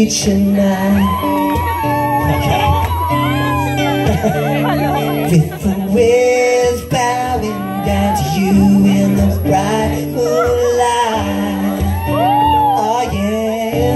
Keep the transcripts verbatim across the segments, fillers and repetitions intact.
tonight. With the winds bowing down to you in the bright moonlight. Oh yeah.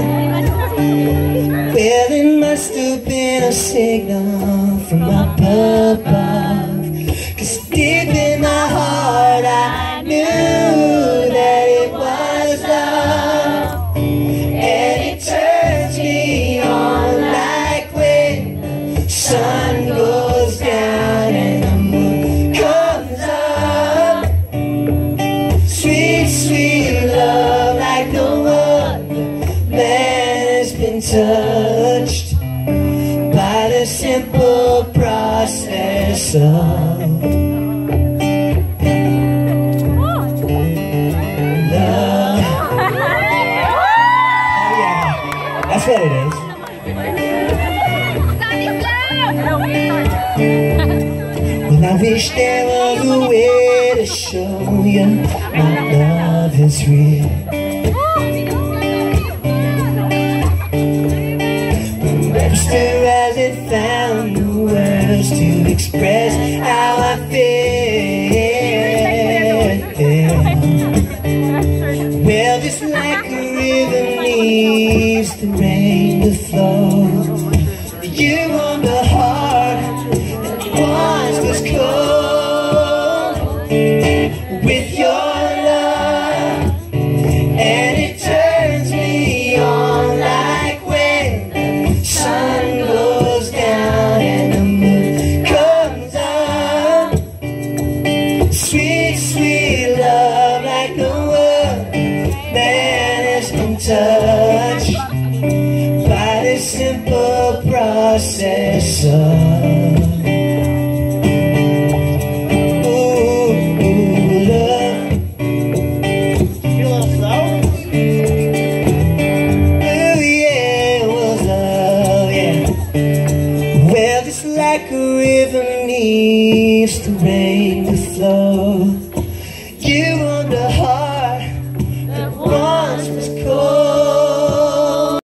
Well, it must have been a signal from up above, 'cause deep in my heart I knew that it was love. And it turns me on like when the sun goes down and the moon comes up. Sweet, sweet love like no other man has been touched by the simple process of love. Oh yeah, that's what it is. Well, I wish there was a way to show you my love is real. But Webster hasn't found the words to express how I feel. Well, just like a river needs the rain to flow, you on the heart that once was cold with your love, and it turns me on like when the sun goes down and the moon comes up. Sweet, sweet love like no other man has been touched by this simple process of ooh, ooh, love. You want slow? Ooh yeah, it was love, yeah. Well, just like a river needs the rain to flow,